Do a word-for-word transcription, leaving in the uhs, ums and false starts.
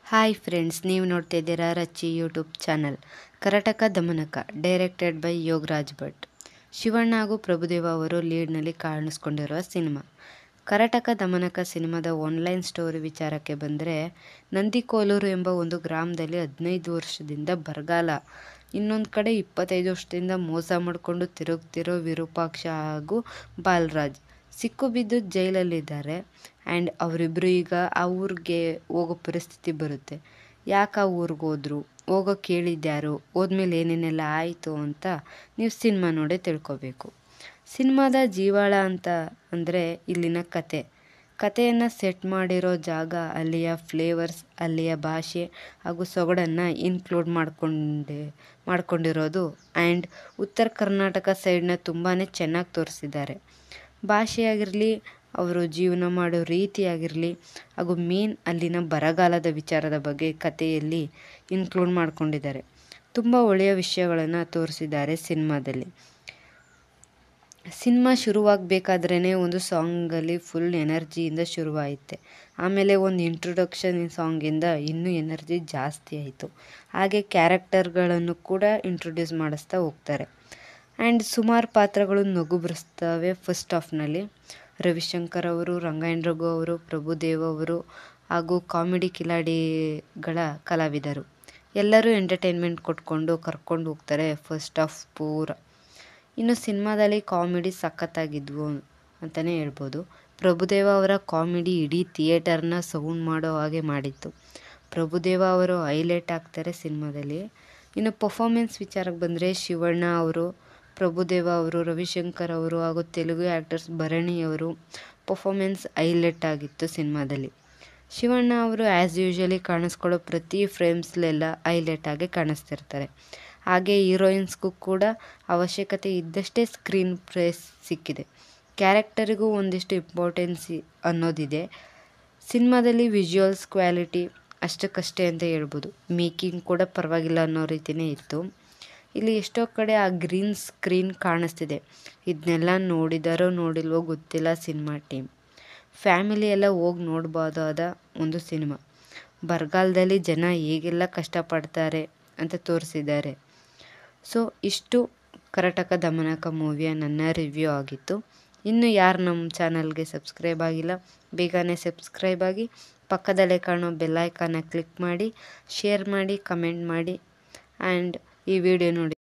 Hi friends, ನೀವು ನೋಡ್ತಾ ಇದ್ದೀರಾ Rachchi YouTube channel. Karataka Damanaka directed by Yogaraj Bhat. Shivanna ಹಾಗೂ ಪ್ರಭುದೇವ ಅವರು ಲೀಡ್ನಲ್ಲಿ ಕಾಣಿಸ್ಕೊಂಡಿರುವ ಸಿನಿಮಾ. ಕರಟಕ ದಮನಕ ಸಿನಿಮಾದ ಆನ್ಲೈನ್ ಸ್ಟೋರಿ ವಿಚಾರಕ್ಕೆ ಬಂದರೆ, ನಂದಿಕೋಲೂರು ಎಂಬ ಒಂದು ಗ್ರಾಮದಲ್ಲಿ ಹದಿನೈದು ವರ್ಷದಿಂದ ಬರಗಾಲ, ಇನ್ನೊಂದು ಕಡೆ ಇಪ್ಪತ್ತೈದು ವರ್ಷದಿಂದ ಮೋಸ ಮಾಡಿಕೊಂಡು ತಿರುಗ್ತಿರೋ ವಿರೂಪಾಕ್ಷ ಹಾಗೂ ಬಾಲರಾಜ್ ಸಿಕ್ಕು ಬಿದ್ದು ಜೈಲಲ್ಲಿದ್ದಾರೆ. ಆ್ಯಂಡ್ ಅವರಿಬ್ಬರು ಈಗ ಆ ಊರಿಗೆ ಹೋಗೋ ಪರಿಸ್ಥಿತಿ ಬರುತ್ತೆ. ಯಾಕೆ ಆ ಊರಿಗೆ ಹೋದ್ರು, ಹೋಗೋ ಕೇಳಿದ್ಯಾರು, ಹೋದ್ಮೇಲೆ ಏನೇನೆಲ್ಲ ಆಯಿತು ಅಂತ ನೀವು ಸಿನಿಮಾ ನೋಡೇ ತಿಳ್ಕೊಬೇಕು. ಸಿನಿಮಾದ ಜೀವಾಳ ಅಂತ ಅಂದರೆ ಇಲ್ಲಿನ ಕತೆ ಕತೆಯನ್ನು ಸೆಟ್ ಮಾಡಿರೋ ಜಾಗ, ಅಲ್ಲಿಯ ಫ್ಲೇವರ್ಸ್, ಅಲ್ಲಿಯ ಭಾಷೆ ಹಾಗೂ ಸೊಗಡನ್ನು ಇನ್ಕ್ಲೂಡ್ ಮಾಡ್ಕೊಂಡೆ ಮಾಡ್ಕೊಂಡಿರೋದು. ಆ್ಯಂಡ್ ಉತ್ತರ ಕರ್ನಾಟಕ ಸೈಡನ್ನ ತುಂಬಾ ಚೆನ್ನಾಗಿ ತೋರಿಸಿದ್ದಾರೆ. ಭಾಷೆಯಾಗಿರಲಿ, ಅವರು ಜೀವನ ಮಾಡೋ ರೀತಿಯಾಗಿರಲಿ ಹಾಗೂ ಮೇನ್ ಅಲ್ಲಿನ ಬರಗಾಲದ ವಿಚಾರದ ಬಗ್ಗೆ ಕಥೆಯಲ್ಲಿ ಇನ್ಕ್ಲೂಡ್ ಮಾಡ್ಕೊಂಡಿದ್ದಾರೆ. ತುಂಬ ಒಳ್ಳೆಯ ವಿಷಯಗಳನ್ನು ತೋರಿಸಿದ್ದಾರೆ ಸಿನಿಮಾದಲ್ಲಿ. ಸಿನಿಮಾ ಶುರುವಾಗಬೇಕಾದ್ರೇ ಒಂದು ಸಾಂಗಲ್ಲಿ ಫುಲ್ ಎನರ್ಜಿಯಿಂದ ಶುರುವಾಯಿತೆ. ಆಮೇಲೆ ಒಂದು ಇಂಟ್ರೊಡಕ್ಷನ್ ಸಾಂಗಿಂದ ಇನ್ನೂ ಎನರ್ಜಿ ಜಾಸ್ತಿ ಆಯಿತು. ಹಾಗೆ ಕ್ಯಾರೆಕ್ಟರ್ಗಳನ್ನು ಕೂಡ ಇಂಟ್ರೊಡ್ಯೂಸ್ ಮಾಡಿಸ್ತಾ ಹೋಗ್ತಾರೆ. ಆ್ಯಂಡ್ ಸುಮಾರು ಪಾತ್ರಗಳು ನಗು ಬರೆಸ್ತವೆ ಫಸ್ಟ್ ಹಾಫ್ನಲ್ಲಿ. ರವಿಶಂಕರ್ ಅವರು, ರಂಗಾಯಣ ರಘು ಅವರು, ಪ್ರಭುದೇವ ಅವರು ಹಾಗೂ ಕಾಮಿಡಿ ಕಿಲಾಡಿಗಳ ಕಲಾವಿದರು ಎಲ್ಲರೂ ಎಂಟರ್ಟೈನ್ಮೆಂಟ್ ಕೊಟ್ಕೊಂಡು ಕರ್ಕೊಂಡು ಹೋಗ್ತಾರೆ ಫಸ್ಟ್ ಹಾಫ್ ಪೂರ. ಇನ್ನು ಸಿನಿಮಾದಲ್ಲಿ ಕಾಮಿಡಿ ಸಖತ್ತಾಗಿದ್ವು ಅಂತಲೇ ಹೇಳ್ಬೋದು. ಪ್ರಭುದೇವ ಅವರ ಕಾಮಿಡಿ ಇಡೀ ಥಿಯೇಟರ್ನ ಸೌಂಡ್ ಮಾಡೋ ಹಾಗೆ ಮಾಡಿತ್ತು. ಪ್ರಭುದೇವ ಅವರು ಹೈಲೈಟ್ ಆಗ್ತಾರೆ ಸಿನಿಮಾದಲ್ಲಿ. ಇನ್ನು ಪರ್ಫಾರ್ಮೆನ್ಸ್ ವಿಚಾರಕ್ಕೆ ಬಂದರೆ, ಶಿವಣ್ಣ ಅವರು, ಪ್ರಭುದೇವ ಅವರು, ರವಿಶಂಕರ್ ಅವರು ಹಾಗೂ ತೆಲುಗು ಆ್ಯಕ್ಟರ್ಸ್ ಭರಣಿ ಅವರು ಪರ್ಫಾರ್ಮೆನ್ಸ್ ಹೈಲೈಟ್ ಆಗಿತ್ತು ಸಿನಿಮಾದಲ್ಲಿ. ಶಿವಣ್ಣ ಅವರು ಆ್ಯಸ್ ಯೂಶ್ವಲಿ ಕಾಣಿಸ್ಕೊಳ್ಳೋ ಪ್ರತಿ ಫ್ರೇಮ್ಸ್ಲೆಲ್ಲ ಹೈಲೈಟ್ ಆಗಿ ಕಾಣಿಸ್ತಿರ್ತಾರೆ. ಹಾಗೆ ಹೀರೋಯಿನ್ಸ್ಗೂ ಕೂಡ ಅವಶ್ಯಕತೆ ಇದ್ದಷ್ಟೇ ಸ್ಕ್ರೀನ್ ಪ್ಲೇಸ್ ಸಿಕ್ಕಿದೆ. ಕ್ಯಾರೆಕ್ಟರಿಗೂ ಒಂದಿಷ್ಟು ಇಂಪಾರ್ಟೆನ್ಸ್ ಅನ್ನೋದಿದೆ. ಸಿನಿಮಾದಲ್ಲಿ ವಿಜುವಲ್ಸ್ ಕ್ವಾಲಿಟಿ ಅಷ್ಟಕ್ಕಷ್ಟೇ ಅಂತ ಹೇಳ್ಬೋದು. ಮೇಕಿಂಗ್ ಕೂಡ ಪರವಾಗಿಲ್ಲ ಅನ್ನೋ ರೀತಿಯೇ ಇತ್ತು. ಇಲ್ಲಿ ಎಷ್ಟೋ ಕಡೆ ಆ ಗ್ರೀನ್ ಸ್ಕ್ರೀನ್ ಕಾಣಿಸ್ತಿದೆ. ಇದನ್ನೆಲ್ಲ ನೋಡಿದಾರೋ ನೋಡಿಲ್ವೋ ಗೊತ್ತಿಲ್ಲ ಸಿನಿಮಾ ಟೀಮ್. ಫ್ಯಾಮಿಲಿ ಎಲ್ಲ ಹೋಗಿ ನೋಡ್ಬೋದಾದ ಒಂದು ಸಿನಿಮಾ. ಬರಗಾಲದಲ್ಲಿ ಜನ ಹೇಗೆಲ್ಲ ಕಷ್ಟಪಡ್ತಾರೆ ಅಂತ ತೋರಿಸಿದ್ದಾರೆ. ಸೊ ಇಷ್ಟು ಕರಟಕ ದಮನಕ ಮೂವಿಯ ನನ್ನ ರಿವ್ಯೂ ಆಗಿತ್ತು. ಇನ್ನು ಯಾರು ನಮ್ಮ ಚಾನಲ್ಗೆ ಸಬ್ಸ್ಕ್ರೈಬ್ ಆಗಿಲ್ಲ, ಬೇಗನೆ ಸಬ್ಸ್ಕ್ರೈಬ್ ಆಗಿ ಪಕ್ಕದಲ್ಲೇ ಕಾಣೋ ಬೆಲ್ಲೈಕಾನ ಕ್ಲಿಕ್ ಮಾಡಿ, ಶೇರ್ ಮಾಡಿ, ಕಮೆಂಟ್ ಮಾಡಿ. ಆ್ಯಂಡ್ ಈ ವಿಡಿಯೋ ನೋಡಿ